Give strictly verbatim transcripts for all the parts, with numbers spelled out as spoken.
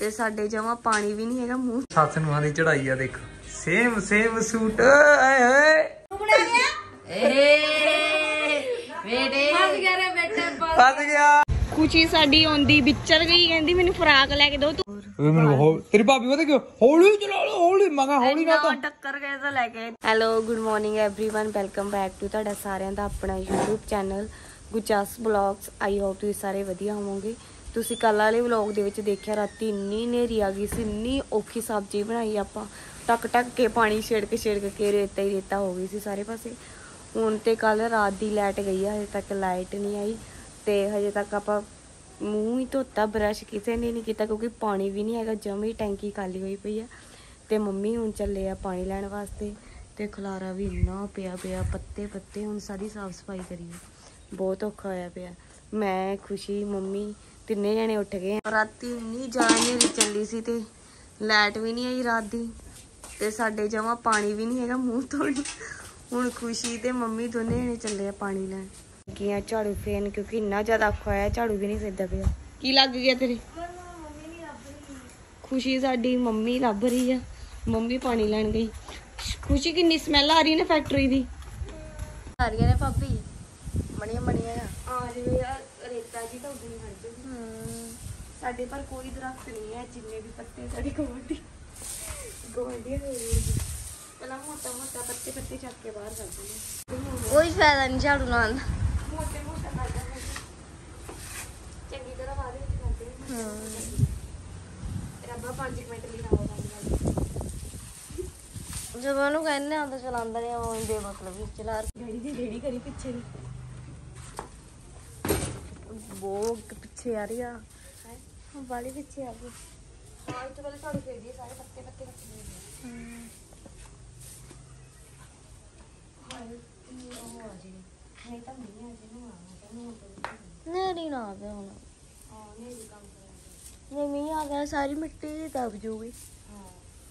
ते साडे जमा पानी भी नहीं है मुंह। सस नूं दी चढ़ाई आ देख सेम सेम सूट आए हाय फस गया। खुशी साडी आंदी विचर गई कहंदी मैनू फ्राक लेके दो तू तेरी भाभी पता क्यों हौली चला लो हौली मगा हौली ना तो टक्कर गए तो लेके। Hello good morning everyone welcome back to तुहाडा सारिਆਂ ਦਾ अपना YouTube channel Gurjas vlogs. I hope तुसीं सारे वधिया होवोगे। तुसीं कल वाले व्लॉग दे विच देखिया राती इन्नी हनेरी आ गई सी, इन्नी औखी सब्जी बनाई आपां टक टक के पानी छिड़क छिड़क के रेता ही रेता हो गई सी सारे पासे। हुण ते कल रात दी लाइट गई है, हजे तक लाइट नहीं आई ते हजे तक आपां मूँह ही धोता, ब्रश किसी ने नहीं किया क्योंकि पानी भी नहीं है, जमी टैंकी खाली हुई पई है। ते मम्मी हुण चले आ पानी लैण वास्ते ते खलारा भी इन्ना पिया पिया पत्ते पत्ते हुण सारी साफ सफाई करिए, बहुत औखा होया पिया। मैं खुशी मम्मी तिन्ने जने उठ गए। राती इन्नी ज़्यादा हनेरी चली सी ते लाइट भी नहीं आई रात दी ते साडे जमा पानी भी नहीं है मूँह धोने। हुण खुशी ते मम्मी दोने जने चले आ पानी लैण गया झाड़ू फेरन क्योंकि इन्ना ज्यादा औखा होया, झाड़ू भी नहीं फिरदा पिया। की लग गया तेरे? खुशी साडी मम्मी लभ रही है, मम्मी पानी लैन गई। खुशी किन्नी स्मैल आ रही है ना फैक्ट्री दी आ रही है भाभी बड़िया बड़िया आ जाए यार रेता जी तो उगनी हट जाए। साडे पर कोई दरख्त नहीं है, जिन्ने भी पत्ते साडी गवांढी गवांढियां पहला मोटा मोटा पत्ते पत्ते चक के बाहर कर देंगे, कोई फायदा नहीं झाड़ू लाने दा। मोटे मोटे कर देंगे चंगी तरह बाहर करते हैं। हां रब्बा पाँच मिनट ਲਈ ਲਾਓ ਬੰਦ ਜਦੋਂ ਉਹਨੂੰ ਕਹਿੰਦੇ ਆ ਤਾਂ ਚਲਾਉਂਦਾ ਰਿਹਾ ਉਹ ਬੇਮਤਲਬ ਵੀ ਚਲਾ ਗੜੀ ਦੀ ਰੇੜੀ ਕਰੀ ਪਿੱਛੇ ਦੀ ਉਹ ਪਿੱਛੇ ਆ ਰਹੀ ਆ ਹੈ ਵਾਲੀ ਪਿੱਛੇ ਆ ਗਈ। ਹਾਂ ਇੱਥੇ ਪਹਿਲੇ ਝਾੜੂ ਫੇਰ ਦੀ ਸਾਰੇ ਪੱਤੇ ਪੱਤੇ ਕੱਟੇ ਹੂੰ ਨਹੀਂ ਤਾਂ ਨਹੀਂ ਆ ਜਿਹਨੂੰ ਆਣਾ ਨਹੀਂ ਨਾ ਆ ਗਿਆ ਹੁਣ। ਹਾਂ ਨਹੀਂ ਕੰਮ ਕਰਾਂਗੇ ਜੇ ਮੀਂਹ ਆ ਗਿਆ ਸਾਰੀ ਮਿੱਟੀ ਦਬ ਜੂਗੀ। ਹਾਂ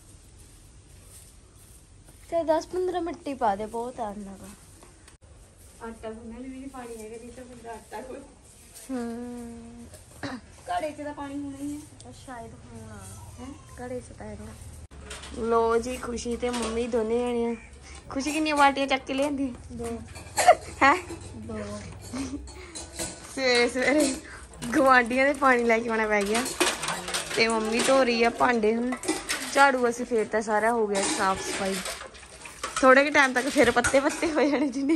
ਤੇ दस पंद्रह ਮਿੱਟੀ ਪਾ ਦੇ ਬਹੁਤ ਆਣਾ ਦਾ ਆਟਾ ਗੁੰਨਣ ਵੀ ਨਹੀਂ ਪਾਣੀ ਹੈਗਾ ਨਹੀਂ ਤਾਂ ਬੰਦਾ ਆਟਾ ਕੋਈ ਹੂੰ ਘੜੇ 'ਚ ਤਾਂ ਪਾਣੀ ਹੋਣਾ ਹੀ ਹੈ ਸ਼ਾਇਦ ਹੋਣਾ ਹੈ ਘੜੇ 'ਚ ਤਾਂ ਹੈਗਾ। ਲੋ ਜੀ ਖੁਸ਼ੀ ਤੇ ਮੰਮੀ ਦੋਨੇ ਜਣੀਆਂ। खुशी कितनी बाल्टियां चक के लेंदी दो है दो सवेरे सवेरे गवांढियां दे पानी लैके आना पै गया ते मम्मी धो रही है भांडे। हुण झाड़ू असीं फेरता सारा हो गया साफ सफाई। थोड़े के टाइम तक फिर पत्ते पत्ते हो जाने जिन्ने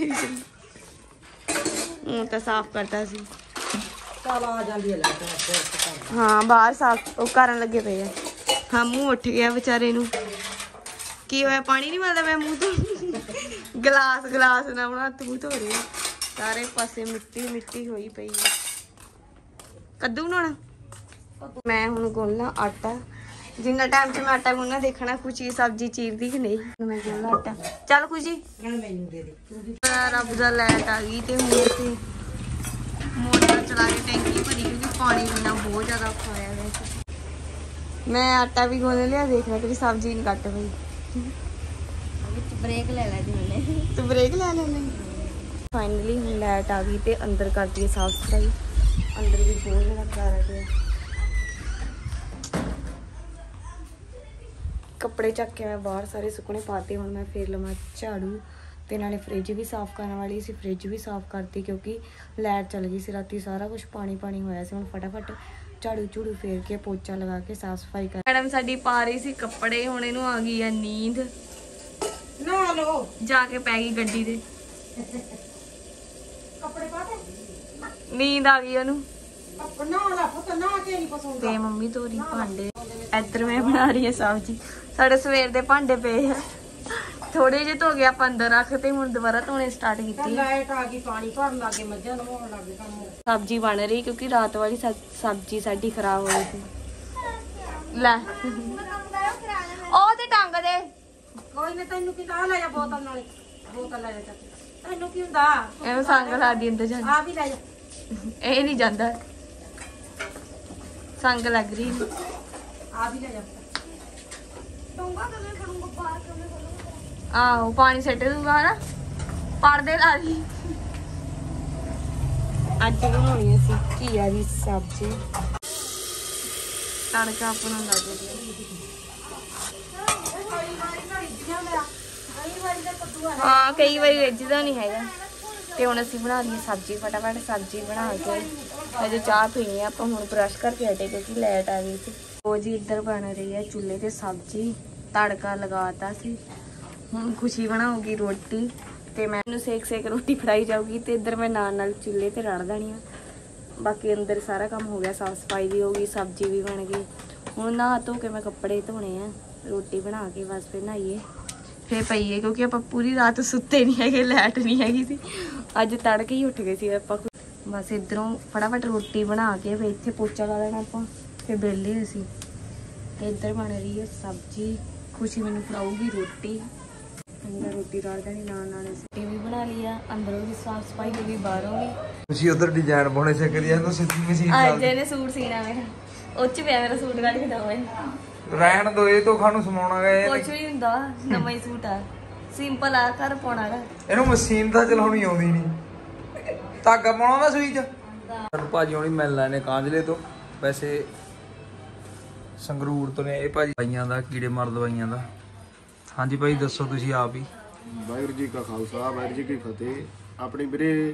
हूँ तो साफ करता सी। हाँ बाहर साफ वो करन लगे पे है। हाँ मुँह उठ गया बेचारे नूं की होया पानी नहीं मिलता मैं मुँह तो गिलास गिलास ना बना हत्थ मुँह धो रही सारे पासे मिट्टी मिट्टी होई पई है। कद्दू बनाना मैं हुण गुनना आटा जिन्ना टाइम से मैं आटा गुनना देखना खुशी सब्जी चीरदी कि नहीं। मैं गुनना आटा चल खुशी रब दा लाइट आ गई ते हुण ते मोटर चला के टैंकी भरी क्योंकि पानी बिना बहुत ज्यादा औखा होया वैसे। मैं आटा भी गुन लिया देखना तेरी सब्जी नहीं कट पई ब्रेक ले लै दी तू ब्रेक ले ले। फाइनली हम लाइट आ गई ते अंदर कर दी साफ सफाई। अंदर भी बहुत ज़्यादा खलारा पिया, कपड़े चक के मैं बाहर सारे सुकने पाते। हुण मैं फिर लवां झाड़ू ते नाले फ्रिज भी साफ करने वाली सी, फ्रिज भी साफ करती क्योंकि लाइट चल गई सी राती सारा कुछ पानी पानी होया सी। हुण फटाफट झाड़ू झूड़ू फेर के पोचा लगा के साफ सफाई कर। मैडम साडी पा रही सी कपड़े, हुण इहनूं आ गई है नींद ना लो जाके पै गई गड्डी दे कपड़े पा दे नींद आ गई ओनू ते मम्मी धो रही भांडे। इधर मैं बना रही है सब्जी। साढ़े सवेर दे भांडे पे है थोड़े जे धो गए आप अंदर रखते हुण दोबारा धोने स्टार्ट कीती। लाइट आ गई पानी भरन लग गए मज्जां नहाउण लग गए काम सब्जी बन रही क्योंकि रात वाली सब्जी साडी खराब हो गई थी। लै ओ ते टंग दे कोई ना तैनू की ला ले जा बोतल नाले बोतल ले जा तैनू की हुंदा एवें संग लादी अंदर जा आ भी ले जा ए नहीं जांदा संग लग रही आ भी ले जा डोंगा कदे करूंगा बाहर कदे करूंगा आहो पानी सट दूंगा ना पर्दे ला दी। अज बनानी सी घिया दी सब्जी ਤੜਕਾ ਆਪਣਾ ਲੱਗ ਗਿਆ। ਹਾਂ ਕਈ ਵਾਰੀ ਰਿੱਝਦਾ ਨਹੀਂ ਹੈਗਾ। ਤੇ ਹੁਣ ਅਸੀਂ ਬਣਾ ਲਈਏ ਸਬਜ਼ੀ, ਫਟਾਫਟ ਸਬਜ਼ੀ ਬਣਾ ਕੇ ਅਜੇ ਚਾਹ ਪੀਣੀ ਆ ਆਪਾਂ। ਹੁਣ ਬਰਸ਼ ਕਰਕੇ ਹਟੇ ਕਿਉਂਕਿ ਲਾਈਟ ਆ ਗਈ ਸੀ। ਉਹ ਜੀ ਇੱਧਰ ਬਣ ਰਹੀ ਹੈ ਚੁੱਲ੍ਹੇ ਤੇ ਸਬਜ਼ੀ, ਤੜਕਾ ਲਗਾਤਾ ਸੀ। ਹੁਣ ਖੁਸ਼ੀ ਬਣਾਉਗੀ ਰੋਟੀ ਤੇ ਮੈਨੂੰ ਸੇਕ ਸੇਕ ਰੋਟੀ ਫੜਾਈ ਜਾਊਗੀ ਤੇ ਇੱਧਰ ਮੈਂ ਨਾਲ ਨਾਲ ਚੁੱਲ੍ਹੇ ਤੇ ਰੜ ਦੇਣੀ ਆ। ਬਾਕੀ ਅੰਦਰ ਸਾਰਾ ਕੰਮ ਹੋ ਗਿਆ, ਸਾਫ ਸਫਾਈ ਵੀ ਹੋ ਗਈ, ਸਬਜ਼ੀ ਵੀ ਬਣ ਗਈ। ਹੁਣ ਨਹਾ ਧੋ ਕੇ ਮੈਂ ਕੱਪੜੇ ਧੋਣੇ ਆ, ਰੋਟੀ ਬਣਾ ਕੇ ਬਸ ਫਿਰ ਨਹਾਈਏ ਫਿਰ ਪਈਏ ਕਿਉਂਕਿ ਆਪਾਂ ਪੂਰੀ ਰਾਤ ਸੁੱਤੇ ਨਹੀਂ ਹੈਗੇ, ਲਾਈਟ ਨਹੀਂ ਹੈਗੀ ਸੀ। ਅੱਜ ਤੜਕੇ ਹੀ ਉੱਠ ਗਏ ਸੀ ਆਪਾਂ। ਬਸ ਇੱਧਰੋਂ ਫਟਾਫਟ ਰੋਟੀ ਬਣਾ ਕੇ ਫਿਰ ਇੱਥੇ ਪੋਚਾ ਲਾ ਲੈਣਾ ਆਪਾਂ, ਫਿਰ ਵਿਹਲੇ ਅਸੀਂ। ਇੱਧਰ ਬਣ ਰਹੀ ਹੈ ਸਬਜ਼ੀ, ਖੁਸ਼ੀ ਮੈਨੂੰ ਫੜਾਊਗੀ ਰੋਟੀ। ਅੰਦਰ ਰੋਟੀ ਰਾੜ ਦੇਣੀ, ਨਾਲ ਨਾਲ ਅਸੀਂ ਵੀ ਬਣਾ ਲਈ ਆ। ਅੰਦਰੋਂ ਵੀ ਸਾਫ ਸਫਾਈ ਹੋ ਗਈ, ਬਾਹਰੋਂ ਵੀ। ਤੁਸੀਂ ਉਧਰ ਡਿਜ਼ਾਈਨ ਪਾਉਣੇ ਸਿੱਖ ਲਿਆ ਤਾਂ ਸਿੱਧੀ ਮਸ਼ੀਨ ਅੱਜ ਇਹਨੇ ਸੂਟ ਸੀਣਾ ਮੇਰਾ, ਉਹ ਚ ਪਿਆ ਮੇਰਾ ਸੂਟ ਕੱਢ ਕੇ ਦਵਾਂ। ਰਹਿਣ ਦੋ, ਇਹ ਤੋਂ ਖਾਨੂੰ ਸਮਾਉਣਾ ਗਏ ਕੁਛ ਵੀ ਹੁੰਦਾ, ਨਵਾਂ ਹੀ ਸੂਟ ਆ, ਸਿੰਪਲ ਆ, ਘਰ ਪਾਉਣਾ ਗਾ। ਇਹਨੂੰ ਮਸ਼ੀਨ ਤਾਂ ਚਲਾਉਣੀ ਆਉਂਦੀ ਨਹੀਂ। ਧਾਗਾ ਪਾਉਣਾ ਨਾ ਸੂਈ ਚ। ਸਾਨੂੰ ਭਾਜੀ ਹੋਣੀ ਮਿਲ ਲੈਣੇ ਕਾਂਜਲੇ ਤੋਂ, ਵੈਸੇ ਸੰਗਰੂਰ ਤੋਂ ਨੇ ਇਹ ਭਾਜੀ। ਦਵਾਈਆਂ ਦਾ ਕੀੜੇ ਮਾਰ ਦਵਾਈਆਂ ਦਾ। ਹਾਂਜੀ ਭਾਈ ਦੱਸੋ ਤੁਸੀਂ ਆਪ ਹੀ। ਵਾਹਿਗੁਰੂ ਜੀ ਕਾ ਖਾਲਸਾ, ਵਾਹਿਗੁਰੂ ਜੀ ਕੀ ਫਤਿਹ। ਆਪਣੀ ਵੀਰੇ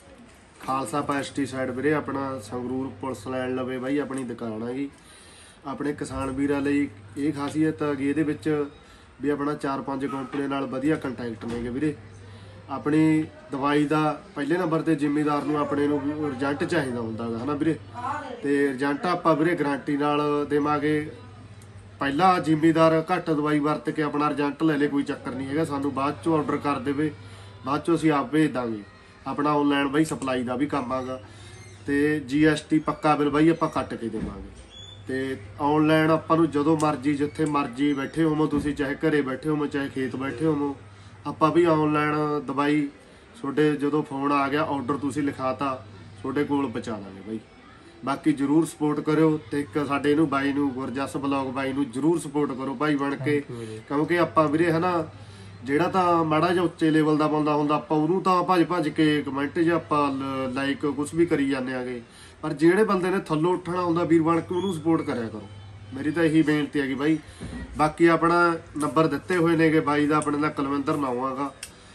ਖਾਲਸਾ ਪੈਸਟੀਸਾਈਡ ਵੀਰੇ ਆਪਣਾ ਸੰਗਰੂਰ ਪੁਲਿਸ ਲੈਣ ਲਵੇ ਬਾਈ ਆਪਣੀ ਦੁਕਾਨ ਹੈਗੀ। ਆਪਣੇ ਕਿਸਾਨ ਵੀਰਾਂ ਲਈ ਇਹ ਖਾਸੀਅਤ ਹੈਗੀ ਇਹਦੇ ਵਿੱਚ ਵੀ ਆਪਣਾ ਚਾਰ ਪੰਜ ਕੰਪਨੀ ਨਾਲ ਵਧੀਆ ਕੰਟੈਕਟ ਨੇਗੇ ਵੀਰੇ। ਆਪਣੀ ਦਵਾਈ ਦਾ ਪਹਿਲੇ ਨੰਬਰ ਤੇ ਜ਼ਿੰਮੇਦਾਰ ਨੂੰ ਆਪਣੇ ਨੂੰ ਰਿਜ਼ਲਟ ਚਾਹੀਦਾ ਹੁੰਦਾ ਹੈ ਨਾ ਵੀਰੇ। ਤੇ ਰਿਜ਼ਲਟ ਆਪਾਂ ਵੀਰੇ ਗਾਰੰਟੀ ਨਾਲ ਦੇਵਾਂਗੇ। ਪਹਿਲਾ ਜ਼ਿੰਮੇਦਾਰ ਘੱਟ ਦਵਾਈ ਵਰਤ ਕੇ ਆਪਣਾ ਰਿਜ਼ਲਟ ਲੈ ਲੇ, ਕੋਈ ਚੱਕਰ ਨਹੀਂ ਹੈਗਾ। ਸਾਨੂੰ ਬਾਅਦ ਚੋਂ ਆਰਡਰ ਕਰ ਦੇਵੇ, ਬਾਅਦ ਚੋਂ ਅਸੀਂ ਆਪ ਭੇਜ ਦਾਂਗੇ। ਆਪਣਾ ਆਨਲਾਈਨ ਬਾਈ ਸਪਲਾਈ ਦਾ ਵੀ ਕੰਮ ਆਗਾ ਤੇ ਜੀਐਸਟੀ ਪੱਕਾ ਬਿੱਲ ਬਾਈ ਆਪਾਂ ਕੱਟ ਕੇ ਦੇਵਾਂਗੇ। ਤੇ ਆਨਲਾਈਨ ਆਪਾਂ ਨੂੰ ਜਦੋਂ ਮਰਜ਼ੀ ਜਿੱਥੇ ਮਰਜ਼ੀ ਬੈਠੇ ਹੋਵੋ ਤੁਸੀਂ, ਚਾਹੇ ਘਰੇ ਬੈਠੇ ਹੋਵੋ ਚਾਹੇ ਖੇਤ ਬੈਠੇ ਹੋਵੋ, ਆਪਾਂ ਵੀ ਆਨਲਾਈਨ ਦਵਾਈ ਤੁਹਾਡੇ ਜਦੋਂ ਫੋਨ ਆ ਗਿਆ ਆਰਡਰ ਤੁਸੀਂ ਲਿਖਾਤਾ ਤੁਹਾਡੇ ਕੋਲ ਪਹੁੰਚਾ ਦਾਂਗੇ ਬਾਈ। ਬਾਕੀ ਜਰੂਰ ਸਪੋਰਟ ਕਰਿਓ ਤੇ ਇੱਕ ਸਾਡੇ ਇਹਨੂੰ ਬਾਈ ਨੂੰ ਗੁਰਜਸ ਬਲੌਗ ਬਾਈ ਨੂੰ ਜਰੂਰ ਸਪੋਰਟ ਕਰੋ ਭਾਈ ਬਣ ਕੇ। ਕਿਉਂਕਿ ਆਪਾਂ ਵੀਰੇ ਹਨਾ ਜਿਹੜਾ ਤਾਂ ਮਾੜਾ ਜਿਹਾ ਉੱਚੇ ਲੈਵਲ ਦਾ ਬੰਦਾ ਹੁੰਦਾ ਆਪਾਂ ਉਹਨੂੰ ਤਾਂ ਭੱਜ ਭੱਜ ਕੇ ਕਮੈਂਟ 'ਚ ਆਪਾਂ ਲਾਈਕ ਕੁਝ ਵੀ ਕਰੀ ਜਾਂਦੇ ਆਗੇ, ਪਰ ਜਿਹੜੇ ਬੰਦੇ ਨੇ ਥੱਲੋਂ ਉੱਠਣਾ ਹੁੰਦਾ ਵੀਰ ਬਣ ਕੇ ਉਹਨੂੰ ਸਪੋਰਟ ਕਰਿਆ ਕਰੋ। ਮੇਰੀ ਤਾਂ ਇਹੀ ਬੇਨਤੀ ਹੈਗੀ ਬਾਈ। ਬਾਕੀ ਆਪਣਾ ਨੰਬਰ ਦਿੱਤੇ ਹੋਏ ਨੇਗੇ ਬਾਈ ਦਾ, ਆਪਣੇ ਦਾ ਕੁਲਵਿੰਦਰ ਨਾਮ ਹੈਗਾ।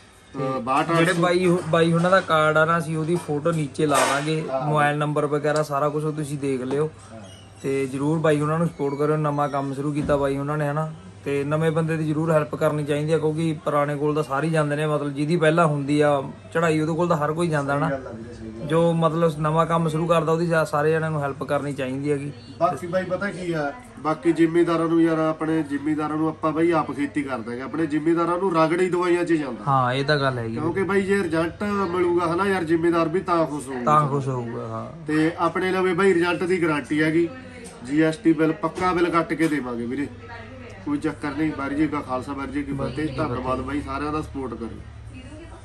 ਜਿਹੜੇ ਬਾਈ ਬਾਈ ਉਹਨਾਂ ਦਾ ਕਾਰਡ ਆ ਨਾ, ਅਸੀਂ ਉਹਦੀ ਫੋਟੋ ਨੀਚੇ ਲਾ ਦਾਂਗੇ, ਮੋਬਾਈਲ ਨੰਬਰ ਵਗੈਰਾ ਸਾਰਾ ਕੁਝ ਤੁਸੀਂ ਦੇਖ ਲਿਓ। ਤੇ ਜਰੂਰ ਬਾਈ ਉਹਨਾਂ ਨੂੰ ਸਪੋਰਟ ਕਰਿਓ। ਨਵਾਂ ਕੰਮ ਸ਼ੁਰੂ ਕੀਤਾ ਬਾਈ ਉਹਨਾਂ ਨੇ ਹਨਾ, ਤੇ ਨਵੇਂ ਬੰਦੇ ਦੀ ਜਰੂਰ ਹੈਲਪ ਕਰਨੀ ਚਾਹੀਦੀ ਆ ਕਿਉਂਕਿ ਪੁਰਾਣੇ ਕੋਲ ਤਾਂ ਸਾਰੇ ਜਾਂਦੇ ਨੇ। ਮਤਲਬ ਜਿਹਦੀ ਪਹਿਲਾਂ ਹੁੰਦੀ ਆ ਚੜਾਈ ਉਹਦੇ ਕੋਲ ਤਾਂ ਹਰ ਕੋਈ ਜਾਂਦਾ ਨਾ। ਜੋ ਮਤਲਬ ਨਵਾਂ ਕੰਮ ਸ਼ੁਰੂ ਕਰਦਾ ਉਹਦੀ ਸਾਰੇ ਜਣਿਆਂ ਨੂੰ ਹੈਲਪ ਕਰਨੀ ਚਾਹੀਦੀ ਹੈਗੀ। ਬਾਕੀ ਬਾਈ ਪਤਾ ਕੀ ਆ, ਬਾਕੀ ਜ਼ਿਮੀਦਾਰਾਂ ਨੂੰ ਯਾਰ ਆਪਣੇ ਜ਼ਿਮੀਦਾਰਾਂ ਨੂੰ ਆਪਾਂ ਬਾਈ ਆਪ ਖੇਤੀ ਕਰ ਦਾਂਗੇ। ਆਪਣੇ ਜ਼ਿਮੀਦਾਰਾਂ ਨੂੰ ਰਗੜੀ ਦਵਾਈਆਂ 'ਚ ਜਾਂਦਾ। ਹਾਂ ਇਹ ਤਾਂ ਗੱਲ ਹੈਗੀ ਕਿਉਂਕਿ ਬਾਈ ਜੇ ਰਿਜ਼ਲਟ ਮਿਲੂਗਾ ਹਨਾ ਯਾਰ, ਜ਼ਿਮੀਦਾਰ ਵੀ ਤਾਂ ਖੁਸ਼ ਹੋਊਗਾ ਤਾਂ ਖੁਸ਼ ਹੋਊਗਾ। ਹਾਂ ਤੇ ਆਪਣੇ ਲਵੇ ਬਾਈ ਰਿਜ਼ਲਟ ਦੀ ਗਾਰੰਟੀ ਹੈਗੀ। ਜੀਐਸਟੀ ਬਿੱਲ ਪੱਕਾ ਬਿੱਲ ਕੱਟ ਕੇ ਦੇਵਾਂਗੇ ਵੀਰੇ, ਕੋਈ ਚੱਕਰ ਨਹੀਂ। ਵਾਹਿਗੁਰੂ ਜੀ ਕਾ ਖਾਲਸਾ, ਵਾਹਿਗੁਰੂ ਜੀ ਕੀ ਫਤਿਹ। ਧੰਨਵਾਦ ਬਾਈ, ਸਾਰਿਆਂ ਦਾ ਸਪੋਰਟ ਕਰਿਓ।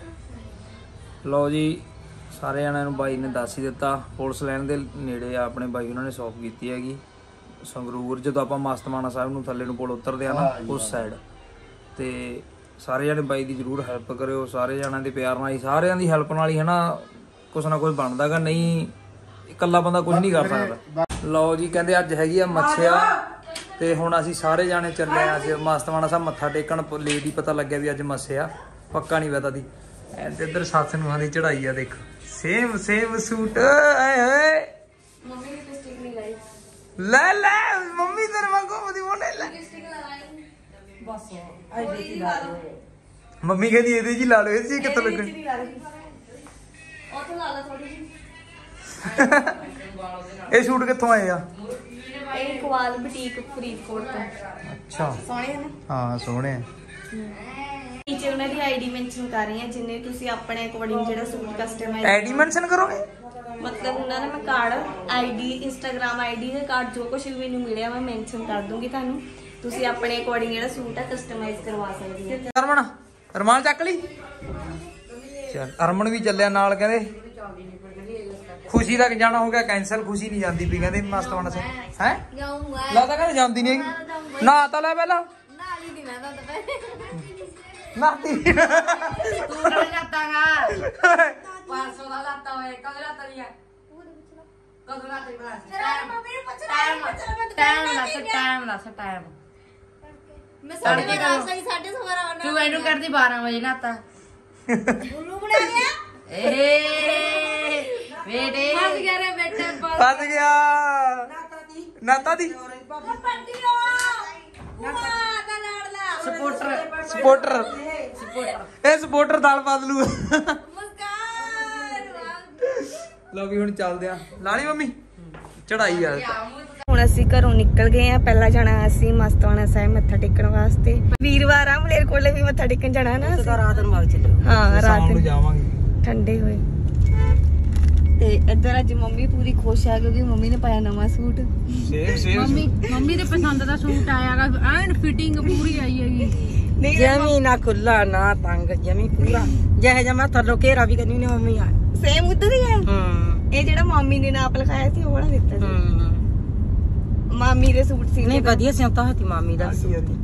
ਲਓ ਜੀ, ਸਾਰੇ ਜਣਿਆਂ ਨੂੰ ਬਾਈ ਨੇ ਦੱਸ ਹੀ ਦਿੱਤਾ। ਪੁਲਿਸ ਲਾਈਨ ਦੇ ਨੇੜੇ ਆ ਆਪਣੇ ਬਾਈ ਉਹਨਾਂ ਨੇ ਸ਼ੌਪ ਕੀਤੀ ਹੈਗੀ ਸੰਗਰੂਰ। ਜਦੋਂ ਆਪਾਂ ਮਸਤਮਾਨਾ ਸਾਹਿਬ ਨੂੰ ਥੱਲੇ ਨੂੰ ਪੁਲ ਉਤਰਦੇ ਆ ਨਾ ਉਸ ਸਾਈਡ। ਤੇ ਸਾਰੇ ਜਣੇ ਬਾਈ ਦੀ ਜ਼ਰੂਰ ਹੈਲਪ ਕਰਿਓ। ਸਾਰੇ ਜਣਿਆਂ ਦੇ ਪਿਆਰ ਨਾਲ ਹੀ, ਸਾਰਿਆਂ ਦੀ ਹੈਲਪ ਨਾਲ ਹੀ ਹਨਾ ਕੁਛ ਨਾ ਕੁਛ ਬਣਦਾ ਗਾ। ਨਹੀਂ ਇਕੱਲਾ ਬੰਦਾ ਕੁਝ ਨਹੀਂ ਕਰ ਸਕਦਾ। ਲਓ ਜੀ, ਕਹਿੰਦੇ ਅੱਜ ਹੈਗੀ ਆ ਮੱਛਿਆ ਤੇ ਹੁਣ ਅਸੀਂ ਸਾਰੇ ਜਾਣੇ ਚੱਲੇ ਆ ਅੱਜ ਮਸਤਮਾਨਾ ਸਾਹਿਬ ਮੱਥਾ ਟੇਕਣ। ਲੇਟ ਹੀ ਪਤਾ ਲੱਗਿਆ ਵੀ ਅੱਜ ਮੱਸਿਆ, ਪੱਕਾ ਨਹੀਂ ਪਤਾ ਦੀ। ਐਂਡ ਇੱਧਰ ਸੱਸ ਨੂੰਹਾਂ ਦੀ ਚੜਾਈ ਆ, ਦੇਖ ਸੇਮ ਸੇਮ ਸੂਟ। ਆਏ ਹਾਏ ਮੰਮੀ ਦੀ ਲਿਪਸਟਿਕ ਨਹੀਂ ਲਾਈ। ਲੈ ਲੈ ਮੰਮੀ ਤੇਰੇ ਵਾਂਗੂ ਉਹਦੀ ਮੋਨੇ ਲੈ ਲਿਪਸਟਿਕ ਲਗਾਈ ਬਸ ਐਡੀ ਕੀ ਲਾ ਲਓ। ਮੰਮੀ ਕਹਿੰਦੀ ਇਹਦੇ ਜੀ ਲਾ ਲਓ, ਇਹਦੇ ਜੀ ਕਿੱਥੇ ਲੱਗਣ। ਉਹ ਤਾਂ ਲਾ ਲਾ ਥੋੜੀ ਜਿਹੀ। ਇਹ ਸੂਟ ਕਿੱਥੋਂ ਆਏ ਆ? ਇਹ ਕਵਾਲ ਬੁਟੀਕ ਫਰੀਦਕੋਟ ਤੋਂ। ਅੱਛਾ ਸੋਹਣੇ ਨੇ। ਹਾਂ ਸੋਹਣੇ ਆ। ਨੀਚੇ ਉਹਨਾਂ ਦੀ ਆਈਡੀ ਮੈਂਸ਼ਨ ਕਰ ਰਹੀ ਹਾਂ, ਜਿੰਨੇ ਤੁਸੀਂ ਆਪਣੇ ਅਕੋਰਡਿੰਗ ਜਿਹੜਾ ਸੂਟ ਕਸਟਮਾਈਜ਼ ਆਈਡੀ ਮੈਂਸ਼ਨ ਕਰੋਗੇ? ਮਤਲਬ ਉਹਨਾਂ ਨੇ ਮੈਂ ਕਾਰਡ ਆਈਡੀ ਇੰਸਟਾਗ੍ਰਾਮ ਆਈਡੀ ਦੇ ਕਾਰਡ ਜੋ ਕੁਝ ਵੀ ਮੈਨੂੰ ਮਿਲਿਆ ਮੈਂ ਮੈਂਸ਼ਨ ਕਰ ਦੂੰਗੀ ਤੁਹਾਨੂੰ। ਤੁਸੀਂ ਆਪਣੇ ਅਕੋਰਡਿੰਗ ਜਿਹੜਾ ਸੂਟ ਹੈ ਕਸਟਮਾਈਜ਼ ਕਰਵਾ ਸਕਦੇ ਹੋ। ਅਰਮਨ ਰਮਾਲ ਚੱਕ ਲਈ। ਚਲ ਅਰਮਨ ਵੀ ਚੱਲਿਆ ਨਾਲ। ਕਹਿੰਦੇ ਖੁਸ਼ੀ ਤੱਕ ਜਾਣਾ ਹੋ ਗਿਆ ਕੈਂਸਲ। ਖੁਸ਼ੀ ਨਹੀਂ ਜਾਂਦੀ ਵੀ ਕਹਿੰਦੇ ਮਸਤਮਾਨਾ ਸੇ ਹੈ ਲੱਗਦਾ ਕਹਿੰਦੇ ਜਾਂਦੀ ਨਹੀਂ ਹੈਗੀ। ਨਾ ਤਾਂ ਲੈ ਪਹਿਲਾਂ ਨਾਲੀ ਦੀ ਮੈਂ ਤਾਂ ਨਾਤੀ ਤੂੰ ਨਾ ਜਾਤਾਂਗਾ। ਪਾँच सौ ਦਾ ਲਾਤਾ ਹੋਏ ਕਦ ਲਾਤਾ ਲਿਆ ਕਦੋਂ ਰਾਤੀ ਬਣਾ ਸੀ ਟਾਈਮ ਟਾਈਮ ਦੱਸ ਟਾਈਮ ਦੱਸ ਟਾਈਮ ਮੈਂ ਸਾਡੇ ਕੋਲ ਰਾਤ ਸਹੀ ਸਾਢੇ ਸਵਾਰ ਆਉਣਾ ਤੂੰ ਇਹਨੂੰ ਕਰਦੀ ਬਾਰਾਂ ਵਜੇ ਨਾਤਾ ਉੱਲੂ ਬਣਾ ਲਿਆ ਏ ਵੇਟੇ ਫਸ ਗਿਆ ਰੇ ਬੇਟੇ ਫਸ ਗਿਆ ਨਾਤਾ ਦੀ ਪੱਟੀਓ ਉਮਾ ਦਾ ਲਾੜਲਾ ਸਪੋਰਟਰ ਸਪੋਰਟਰ ਇਹ ਸਪੋਰਟਰ ਦਾਲ ਬਦਲੂ ਮੁਸਕਾਨ ਲਓ ਵੀ ਹੁਣ ਚੱਲਦੇ ਆ ਲਾਣੀ ਮੰਮੀ ਚੜਾਈ ਆ ਹੁਣ ਅਸੀਂ ਘਰੋਂ ਨਿਕਲ ਗਏ ਆ ਪਹਿਲਾਂ ਜਾਣਾ ਅਸੀਂ ਮਸਤਵਾਣਾ ਸਾਹਿਬ ਮੱਥਾ ਟੇਕਣ ਵਾਸਤੇ ਵੀਰਵਾਰ ਆ ਮਲੇਰਕੋਟਲੇ ਵੀ ਮੱਥਾ ਟੇਕਣ ਜਾਣਾ ਨਾ ਅਸੀਂ ਰਾਤ ਨੂੰ ਵਗ ਚੱਲਿਓ ਹਾਂ ਰਾਤ ਨੂੰ ਨੂੰ ਜਾਵਾਂਗੇ ਠੰਡੇ ਹੋਏ ਤੇ ਇੱਧਰ ਅੱਜ ਮੰਮੀ ਪੂਰੀ ਖੁਸ਼ ਆ ਕਿਉਂਕਿ ਮੰਮੀ ਨੇ ਪਾਇਆ ਨਵਾਂ suit same same mummy mummy ਦੇ ਪਸੰਦ ਦਾ ਸੂਟ ਆਇਆਗਾ ਐਨ ਫਿਟਿੰਗ ਪੂਰੀ ਆਈ ਹੈਗੀ ਜਮੀ ਨਾ ਖੁੱਲਾ ਨਾ ਤੰਗ ਜਮੀ ਪੂਰਾ ਜਿਹੇ ਜਿਹਾ ਮੈਂ ਥੱਲੋਂ ਘੇਰਾ ਵੀ ਕਰਨੀ ਨੇ ਮੰਮੀ ਆ ਸੇਮ ਉਧਰ ਹੀ ਹੈ ਹੂੰ ਇਹ ਜਿਹੜਾ ਮਾਮੀ ਨੇ ਨਾਪ ਲਿਖਾਇਆ ਸੀ ਉਹ ਵਾਲਾ ਦਿੱਤਾ ਸੀ ਹੂੰ ਮਾਮੀ ਦੇ ਸੂਟ ਸੀ ਨਹੀਂ ਵਧੀਆ ਸਿਉਂਤਾ ਹਤੀ ਮਾਮੀ ਦਾ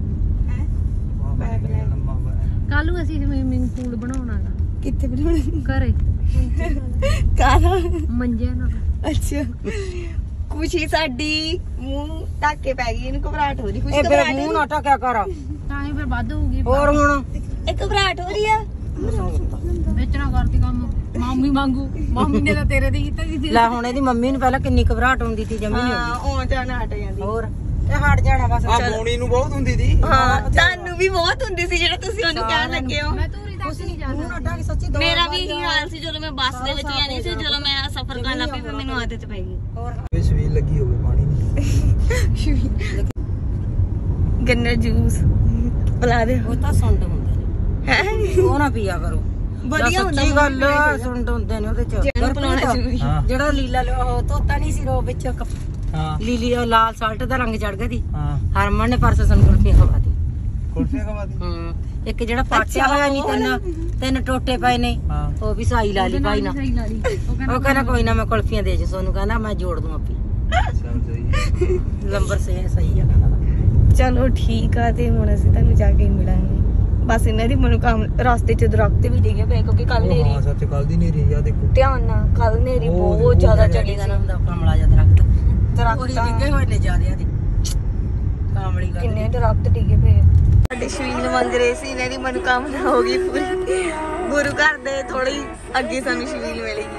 ਕੱਲ ਨੂੰ ਅਸੀਂ ਸਵਿਮਿੰਗ ਪੂਲ ਬਣਾਉਣਾਗਾ ਕਿੱਥੇ ਬਣਾਉਣਾ ਘਰੇ ਕਾਹਦਾ ਮੰਜੇ ਨਾਲ ਅੱਛਾ ਖੁਸ਼ੀ ਸਾਡੀ ਮੂੰਹ ਢੱਕੇ ਪੈ ਗਈ ਇਹਨੂੰ ਘਬਰਾਹਟ ਹੋ ਰਹੀ ਖੁਸ਼ੀ ਇਹ ਫਿਰ ਮੂੰਹ ਨਾ ਟਕਿਆ ਕਰ ਤਾਂ ਹੀ ਫਿਰ ਵੱਧ ਹੋਊਗੀ ਹੋਰ ਹੁਣ ਇਹ ਘਬਰਾਹਟ ਹੋ ਰਹੀ ਆ ਵੇਚਣਾ ਕਰਦੀ ਕੰਮ ਮਾਮੀ ਵਾਂਗੂ ਮਾਮੀ ਨੇ ਤਾਂ ਤੇਰੇ ਦੀ ਕੀਤਾ ਸੀ ਲੈ ਹੁਣ ਇਹਦੀ ਮੰਮੀ ਨੂੰ ਪਹਿਲਾਂ ਕਿੰਨੀ ਘਬਰਾਹਟ ਹੁੰਦੀ ਸੀ ਜਮੀ ਨਹੀਂ ਹਾਂ ਉਹ ਜਾਣਾ ਹਟ ਜਾਂਦੀ ਹੋਰ ਇਹ ਹਟ ਜਾਣਾ ਬਸ ਆ ਬੋਣੀ ਨੂੰ ਬਹੁਤ ਹੁੰਦੀ ਸੀ ਹਾਂ ਤੁਹਾਨੂੰ ਵੀ ਬਹੁਤ ਹੁੰਦੀ ਸੀ ਜਿਹੜਾ ਤੁਸੀਂ ਉਹਨੂੰ ਕਹਿਣ ਲੱਗੇ ਹੋ ਮੈਂ ਤੂਰੀ ਤੱਕ ਨਹੀਂ ਮੂੰਹ ਜਾਂਦਾ ਨਾ ਟਕ ਸੱਚੀ ਦੋ ਮੇਰਾ ਵੀ ਇਹੀ ਹਾਲ ਸੀ ਜਦੋਂ ਮੈਂ ਬੱਸ ਦੇ ਵਿੱਚ ਜਾਣੀ ਸੀ ਜਦੋਂ ਮੈਂ ਸਫ਼ਰ ਕਰਨ ਲੱਗ ਪਈ ਫਿਰ ਮੈਨੂੰ ਆਦਤ ਪੈ ਗਈ ਹੋਰ ਇਹ ਸਵੀਲ ਲੱਗੀ ਹੋਵੇ ਪਾਣੀ ਦੀ ਗੰਨਾ ਜੂਸ ਪਿਲਾ ਦੇ ਉਹ ਤਾਂ ਸੁੰਡ ਹੁੰਦੇ ਨੇ ਹੈ ਉਹ ਨਾ ਪੀਆ ਕਰੋ ਵਧੀਆ ਹੁੰਦਾ ਸੱਚੀ ਗੱਲ ਆ, ਸੁੰਡ ਹੁੰਦੇ ਨੇ ਉਹਦੇ ਚ ਜਿਹਨੂੰ ਪਿਲਾਉਣਾ ਜ਼ਰੂਰੀ ਹਾਂ ਜਿਹੜਾ ਲੀਲਾ ਉਹ ਤੋਤਾ ਨਹੀਂ ਸੀ ਰੋ ਵਿੱਚ ਕ- ਹਾਂ ਲੀਲੀ ਉਹ ਲਾਲ ਸਾਲਟ ਦਾ ਰੰਗ ਚੜ ਗਿਆ ਸੀ ਹਾਂ ਹਰਮਨ ਨੇ ਪਰਸੋਂ ਸਾਨੂੰ ਕੁਲਫੀਆਂ ਖਵਾਤੀ ਕੁਲਫੀਆਂ ਖਵਾਦੀ ਹੂੰ ਇੱਕ ਜਿਹੜਾ ਪਾਟਿਆ ਹੋਇਆ ਨਹੀਂ ਤਿੰਨ ਤਿੰਨ ਟੋਟੇ ਪਏ ਨੇ ਹਾਂ ਉਹ ਵੀ ਸਾਈ ਲਾ ਲਈ ਭਾਈ ਨਾ ਸਹੀ ਲਾ ਲਈ ਉਹ ਉਹ ਕਹਿੰਦਾ ਕੋਈ ਨਾ ਮੈਂ ਕੁਲਫੀਆਂ ਦੇ ਜੇ ਸੋਨੂੰ ਕਹਿੰਦਾ ਮੈਂ ਜੋੜ ਦੂੰ ਆਪੀ ਚੱਲ ਸਹੀ ਨੰਬਰ ਸੇ ਸਹੀ ਆ ਕਹਿੰਦਾ ਚਲੋ ਠੀਕ ਆ ਤੇ ਹੁਣ ਅਸੀਂ ਤੁਹਾਨੂੰ ਜਾ ਕੇ ਮਿਲਾਂਗੇ ਬਸ ਇਹਨਾਂ ਦੀ ਮਨੋਕਾਮਨਾ ਰਸਤੇ ਚ ਦਰਖਤ ਵੀ ਡਿੱਗੇ ਪਏ ਕਿਉਂਕਿ ਕੱਲ ਉਹ ਨੇਰੀ ਹਾਂ ਸੱਚ ਕੱਲ ਦੀ ਨੇਰੀ ਆ ਦੇਖੋ ਧਿਆਨ ਨਾਲ ਕੱਲ ਨੇਰੀ ਉਹ ਬਹੁਤ ਜ਼ਿਆਦਾ ਚੱਲੀ ਦਾ ਸੀ ਨਾਮ ਦਾ ਕਮਲਾ ਜਿਹਾ ਦਰਖਤ ਦਰਖਤ ਉਹੀ ਡਿੱਗੇ ਹੋਏ ਨੇ ਜਿਆਦਿਆਂ ਦੀ ਕਾਮੜੀ ਗੱਲ ਕਿੰਨੇ ਦਰਖਤ ਡਿੱਗੇ ਪਏ ਆ। ਸਾਡੇ ਸ਼ਵੀਲ ਮੰਗ ਰਹੇ ਸੀ ਇਹਨਾਂ ਦੀ ਮਨੋਕਾਮਨਾ ਹੋ ਗਈ ਪੂਰੀ ਗੁਰੂ ਘਰ ਦੇ ਥੋੜੀ ਅੱਗੇ ਸਾਨੂੰ ਸ਼ਵੀਲ ਮਿਲੇਗੀ